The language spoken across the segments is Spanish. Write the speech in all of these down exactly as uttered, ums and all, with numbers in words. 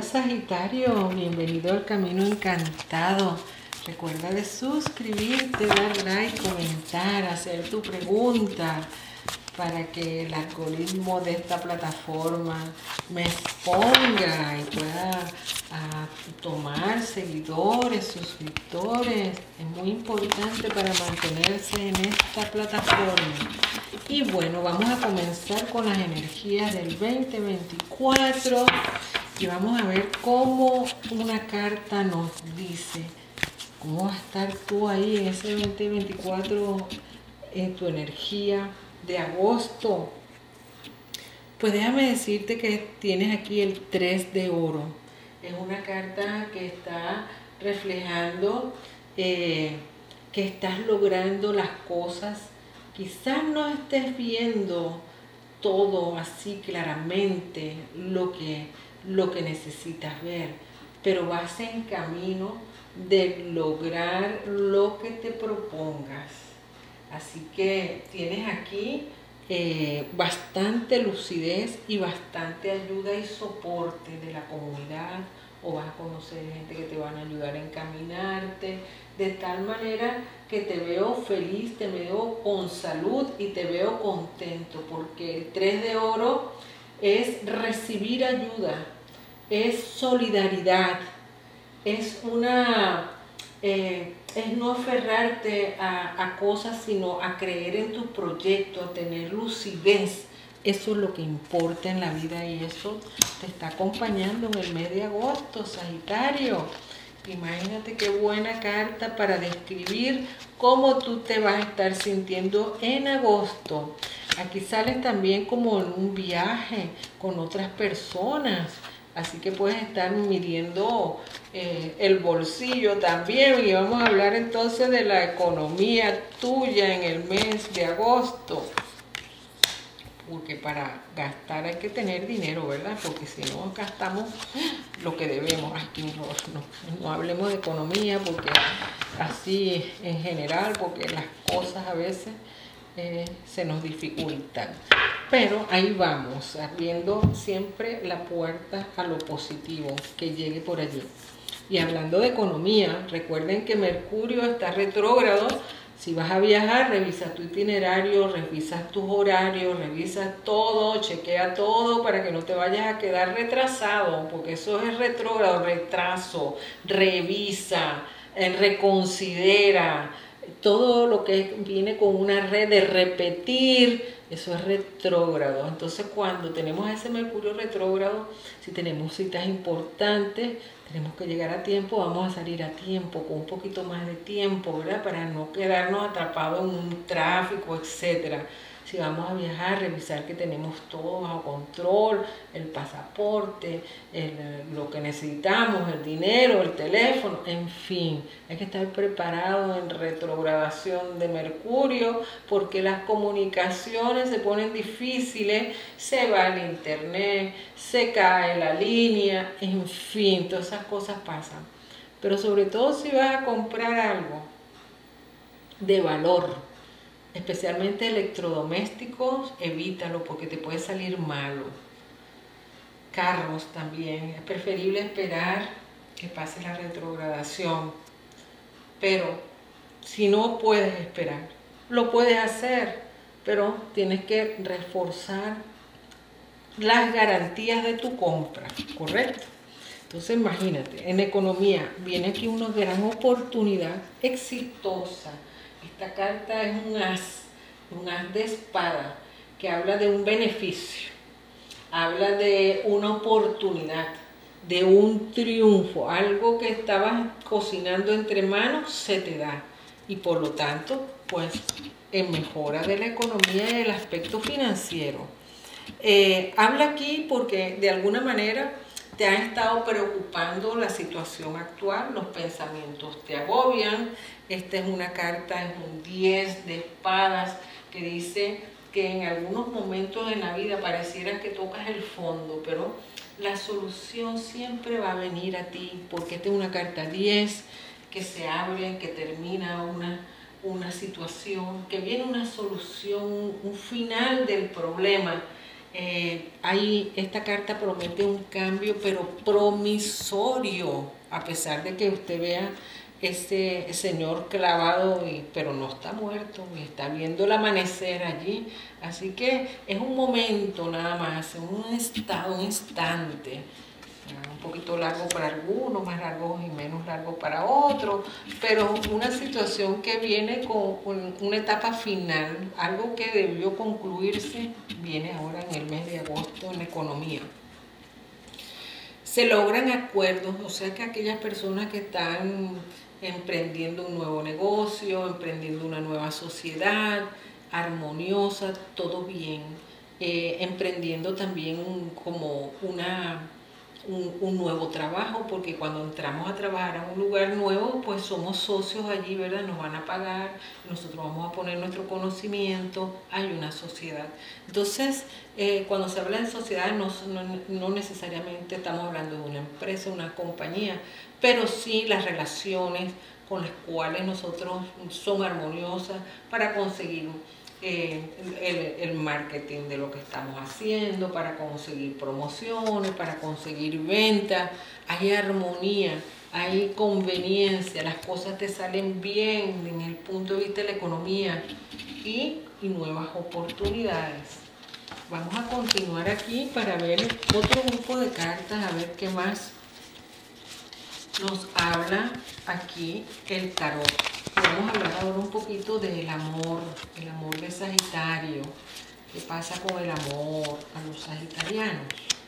Sagitario, bienvenido al Camino Encantado. Recuerda de suscribirte, dar like, comentar, hacer tu pregunta para que el algoritmo de esta plataforma me exponga y pueda a, tomar seguidores, suscriptores. Es muy importante para mantenerse en esta plataforma. Y bueno, vamos a comenzar con las energías del veinte veinticuatro y vamos a ver cómo una carta nos dice cómo vas a estar tú ahí en ese veinte veinticuatro, en tu energía de agosto. Pues déjame decirte que tienes aquí el tres de oro. Es una carta que está reflejando eh, que estás logrando las cosas. Quizás no estés viendo todo así claramente lo que, lo que necesitas ver, pero vas en camino de lograr lo que te propongas. Así que tienes aquí eh, bastante lucidez y bastante ayuda y soporte de la comunidad, o vas a conocer gente que te van a ayudar a encaminarte, de tal manera que te veo feliz, te veo con salud y te veo contento, porque el tres de oro es recibir ayuda, es solidaridad, es una... Eh, es no aferrarte a, a cosas, sino a creer en tu proyecto, a tener lucidez. Eso es lo que importa en la vida y eso te está acompañando en el mes de agosto, Sagitario. Imagínate qué buena carta para describir cómo tú te vas a estar sintiendo en agosto. Aquí sales también como en un viaje con otras personas. Así que puedes estar midiendo eh, el bolsillo también. Y vamos a hablar entonces de la economía tuya en el mes de agosto. Porque para gastar hay que tener dinero, ¿verdad? Porque si no gastamos lo que debemos. Aquí no, no, no hablemos de economía, porque así en general, porque las cosas a veces eh, se nos dificultan. Pero ahí vamos, abriendo siempre la puerta a lo positivo que llegue por allí. Y hablando de economía, recuerden que Mercurio está retrógrado. Si vas a viajar, revisa tu itinerario, revisa tus horarios, revisa todo, chequea todo para que no te vayas a quedar retrasado, porque eso es retrógrado, retraso. Revisa, reconsidera, todo lo que viene con una red de repetir, eso es retrógrado. Entonces, cuando tenemos ese Mercurio retrógrado, si tenemos citas importantes, tenemos que llegar a tiempo, vamos a salir a tiempo, con un poquito más de tiempo, ¿verdad? Para no quedarnos atrapados en un tráfico, etcétera. Si vamos a viajar, revisar que tenemos todo bajo control, el pasaporte, el, lo que necesitamos, el dinero, el teléfono, en fin. Hay que estar preparados en retrogradación de Mercurio, porque las comunicaciones se ponen difíciles, se va el internet, se cae la línea, en fin, todas esas cosas pasan. Pero sobre todo si vas a comprar algo de valor, especialmente electrodomésticos, evítalo porque te puede salir malo. Carros también, es preferible esperar que pase la retrogradación, pero si no puedes esperar, lo puedes hacer, pero tienes que reforzar las garantías de tu compra, ¿correcto? Entonces imagínate, en economía viene aquí una gran oportunidad exitosa. Esta carta es un as, un as de espada, que habla de un beneficio, habla de una oportunidad, de un triunfo, algo que estabas cocinando entre manos se te da. Y por lo tanto, pues, en mejora de la economía y el aspecto financiero. Eh, habla aquí porque de alguna manera te ha estado preocupando la situación actual, los pensamientos te agobian. Esta es una carta, es un diez de espadas que dice que en algunos momentos de la vida pareciera que tocas el fondo, pero la solución siempre va a venir a ti, porque esta es una carta diez que se abre, que termina una, una situación, que viene una solución, un final del problema. Eh, hay, esta carta promete un cambio, pero promisorio, a pesar de que usted vea ese señor clavado, y, pero no está muerto, y está viendo el amanecer allí. Así que es un momento nada más, un estado, un instante, un poquito largo para algunos, más largo y menos largo para otros, pero una situación que viene con una etapa final, algo que debió concluirse, viene ahora en el mes de agosto en la economía. Se logran acuerdos, o sea que aquellas personas que están emprendiendo un nuevo negocio, emprendiendo una nueva sociedad, armoniosa, todo bien, eh, emprendiendo también como una... Un, un nuevo trabajo, porque cuando entramos a trabajar a un lugar nuevo, pues somos socios allí, ¿verdad? Nos van a pagar, nosotros vamos a poner nuestro conocimiento, hay una sociedad. Entonces, eh, cuando se habla de sociedad, no, no, no necesariamente estamos hablando de una empresa, una compañía, pero sí las relaciones con las cuales nosotros son armoniosas para conseguir Eh, el, el marketing de lo que estamos haciendo, para conseguir promociones, para conseguir ventas. Hay armonía, hay conveniencia, las cosas te salen bien en el punto de vista de la economía y, y nuevas oportunidades. Vamos a continuar aquí para ver otro grupo de cartas, a ver qué más nos habla aquí el tarot. Vamos a hablar ahora un poquito del amor, el amor de Sagitario. ¿Qué pasa con el amor a los sagitarianos?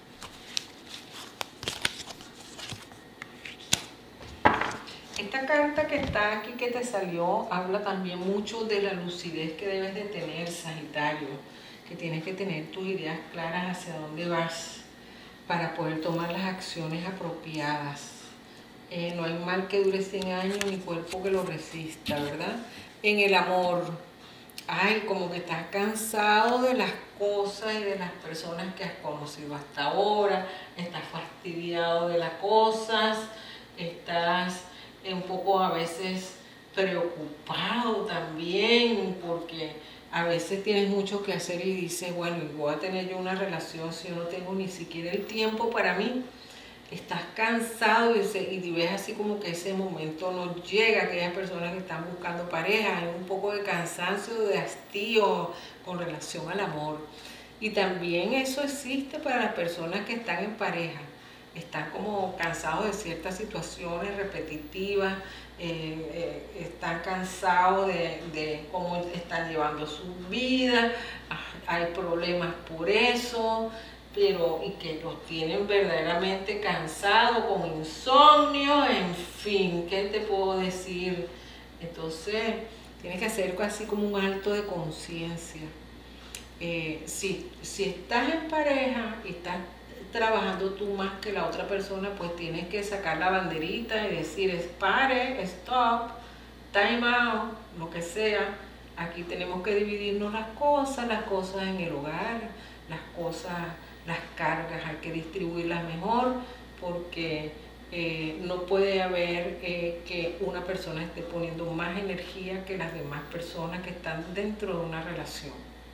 Esta carta que está aquí, que te salió, habla también mucho de la lucidez que debes de tener, Sagitario, que tienes que tener tus ideas claras hacia dónde vas para poder tomar las acciones apropiadas. Eh, no hay mal que dure cien años ni cuerpo que lo resista, ¿verdad? En el amor, ay, como que estás cansado de las cosas y de las personas que has conocido hasta ahora, estás fastidiado de las cosas, estás un poco a veces preocupado también, porque a veces tienes mucho que hacer y dices, bueno, voy a tener yo una relación si yo no tengo ni siquiera el tiempo para mí. Estás cansado y, se, y ves así como que ese momento no llega. Aquellas personas que están buscando pareja, hay un poco de cansancio, de hastío con relación al amor. Y también eso existe para las personas que están en pareja. Están como cansados de ciertas situaciones repetitivas, eh, eh, están cansados de, de cómo están llevando su vida, hay problemas por eso, pero y que los tienen verdaderamente cansados, con insomnio, en fin, ¿qué te puedo decir? Entonces, tienes que hacer así como un alto de conciencia. Eh, si, si estás en pareja y estás trabajando tú más que la otra persona, pues tienes que sacar la banderita y decir, pare, stop, time out, lo que sea. Aquí tenemos que dividirnos las cosas, las cosas en el hogar, las cosas, las cargas hay que distribuirlas mejor, porque eh, no puede haber eh, que una persona esté poniendo más energía que las demás personas que están dentro de una relación.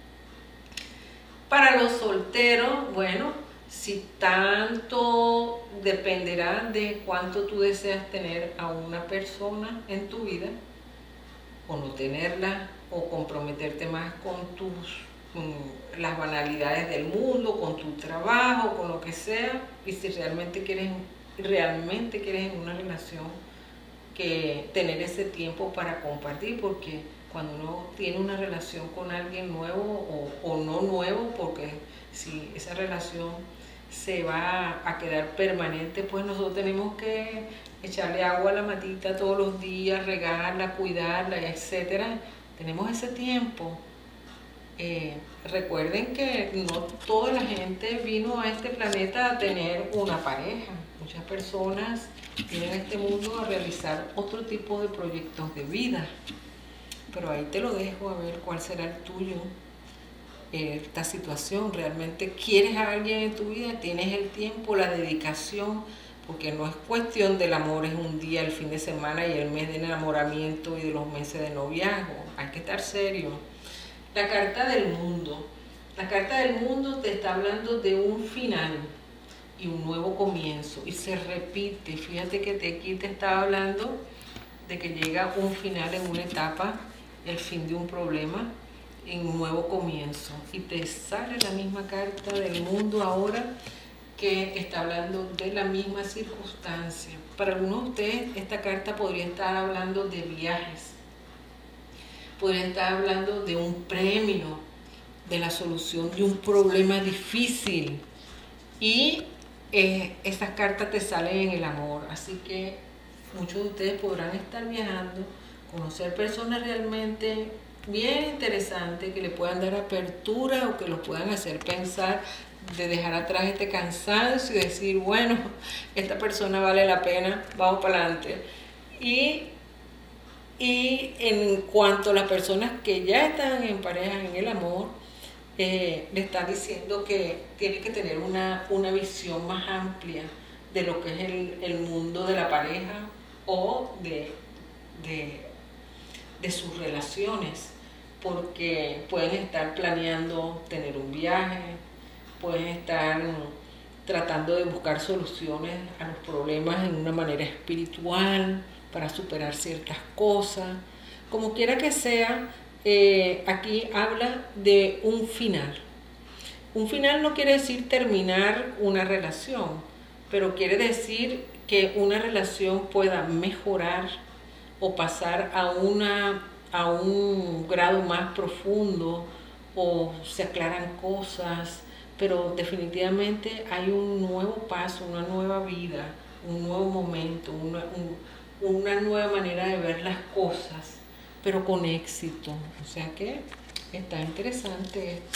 Para los solteros, bueno, si tanto dependerá de cuánto tú deseas tener a una persona en tu vida, o no tenerla, o comprometerte más con tus las banalidades del mundo, con tu trabajo, con lo que sea, y si realmente quieres, realmente quieres en una relación, que tener ese tiempo para compartir, porque cuando uno tiene una relación con alguien nuevo o, o no nuevo, porque si esa relación se va a quedar permanente, pues nosotros tenemos que echarle agua a la matita todos los días, regarla, cuidarla, etcétera. Tenemos ese tiempo. Eh, recuerden que no toda la gente vino a este planeta a tener una pareja. Muchas personas vienen a este mundo a realizar otro tipo de proyectos de vida. Pero ahí te lo dejo, a ver cuál será el tuyo. Eh, esta situación, ¿realmente quieres a alguien en tu vida? ¿Tienes el tiempo, la dedicación? Porque no es cuestión del amor, es un día, el fin de semana y el mes de enamoramiento y de los meses de noviazgo. Hay que estar serio. La carta del mundo. La carta del mundo te está hablando de un final y un nuevo comienzo. Y se repite. Fíjate que te, aquí te estaba hablando de que llega un final en una etapa, el fin de un problema, en un nuevo comienzo. Y te sale la misma carta del mundo ahora, que está hablando de la misma circunstancia. Para algunos de ustedes esta carta podría estar hablando de viajes, podría estar hablando de un premio, de la solución de un problema difícil. Y eh, estas cartas te salen en el amor, así que muchos de ustedes podrán estar viajando, conocer personas realmente bien interesantes que le puedan dar apertura o que los puedan hacer pensar, de dejar atrás este cansancio y decir, bueno, esta persona vale la pena, vamos para adelante. Y, y en cuanto a las personas que ya están en pareja, en el amor, eh, le está diciendo que tiene que tener una, una visión más amplia de lo que es el, el mundo de la pareja o de, de, de sus relaciones, porque pueden estar planeando tener un viaje, pueden estar tratando de buscar soluciones a los problemas en una manera espiritual para superar ciertas cosas. Como quiera que sea, eh, aquí habla de un final. Un final no quiere decir terminar una relación, pero quiere decir que una relación pueda mejorar o pasar a, una, a un grado más profundo, o se aclaran cosas, pero definitivamente hay un nuevo paso, una nueva vida, un nuevo momento, una, un, una nueva manera de ver las cosas, pero con éxito. O sea que está interesante esto.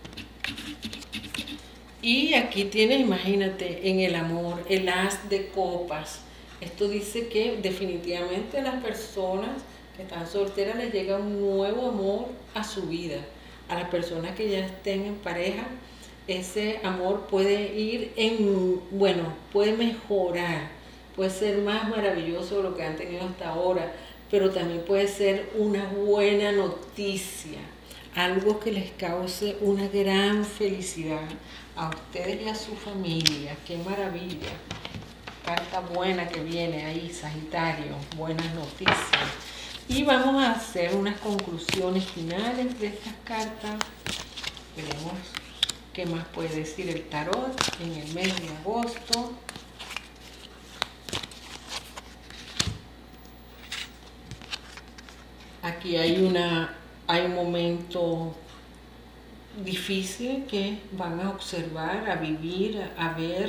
Y aquí tienes, imagínate, en el amor, el as de copas. Esto dice que definitivamente a las personas que están solteras les llega un nuevo amor a su vida. A las personas que ya estén en pareja, ese amor puede ir en, bueno, puede mejorar, puede ser más maravilloso de lo que han tenido hasta ahora, pero también puede ser una buena noticia, algo que les cause una gran felicidad a ustedes y a su familia. ¡Qué maravilla! Carta buena que viene ahí, Sagitario, buenas noticias. Y vamos a hacer unas conclusiones finales de estas cartas. Veremos qué más puede decir el tarot en el mes de agosto. Aquí hay, una, hay un momento difícil que van a observar, a vivir, a, a ver.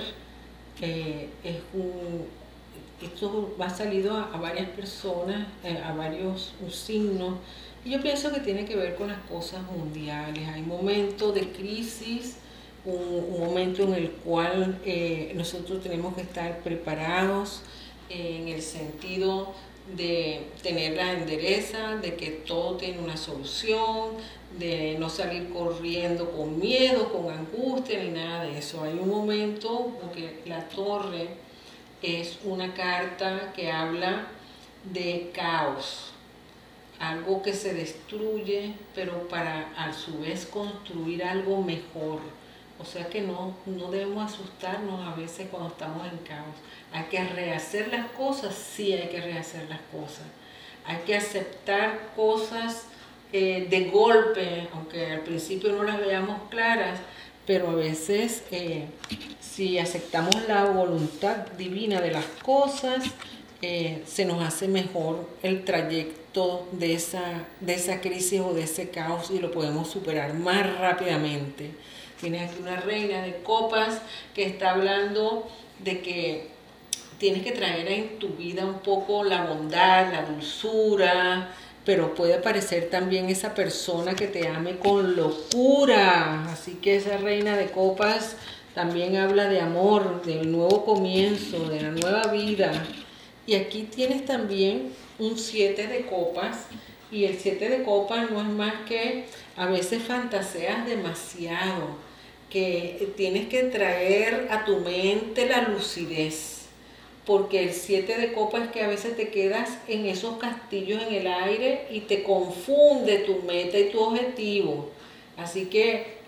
Eh, es un, esto va salido a, a varias personas, eh, a varios signos, y yo pienso que tiene que ver con las cosas mundiales. Hay momentos de crisis, un, un momento en el cual eh, nosotros tenemos que estar preparados, eh, en el sentido de tener la endereza, de que todo tiene una solución, de no salir corriendo con miedo, con angustia, ni nada de eso. Hay un momento, porque la torre es una carta que habla de caos, algo que se destruye, pero para a su vez construir algo mejor. O sea que no, no debemos asustarnos a veces cuando estamos en caos. Hay que rehacer las cosas, sí hay que rehacer las cosas. Hay que aceptar cosas eh, de golpe, aunque al principio no las veamos claras, pero a veces eh, si aceptamos la voluntad divina de las cosas, eh, se nos hace mejor el trayecto de esa, de esa crisis o de ese caos, y lo podemos superar más rápidamente. Tienes aquí una reina de copas que está hablando de que tienes que traer en tu vida un poco la bondad, la dulzura, pero puede aparecer también esa persona que te ame con locura. Así que esa reina de copas también habla de amor, del nuevo comienzo, de la nueva vida. Y aquí tienes también un siete de copas, y el siete de copas no es más que a veces fantaseas demasiado, que tienes que traer a tu mente la lucidez, porque el siete de copas es que a veces te quedas en esos castillos en el aire y te confunde tu meta y tu objetivo. Así que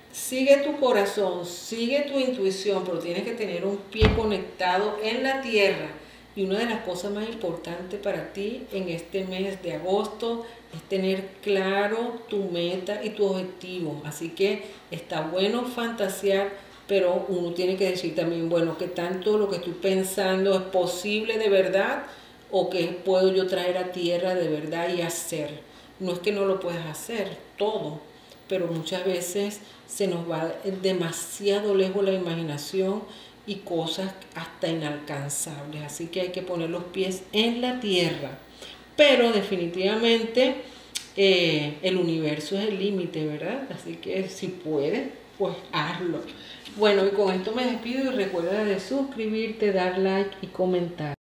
sigue tu corazón, sigue tu intuición, pero tienes que tener un pie conectado en la tierra. Y una de las cosas más importantes para ti en este mes de agosto es tener claro tu meta y tu objetivo. Así que está bueno fantasear, pero uno tiene que decir también, bueno, ¿qué tanto lo que estoy pensando es posible de verdad o qué puedo yo traer a tierra de verdad y hacer? No es que no lo puedas hacer todo, pero muchas veces se nos va demasiado lejos la imaginación y cosas hasta inalcanzables. Así que hay que poner los pies en la tierra. Pero definitivamente eh, el universo es el límite, ¿verdad? Así que si puedes, pues hazlo. Bueno, y con esto me despido y recuerda de suscribirte, dar like y comentar.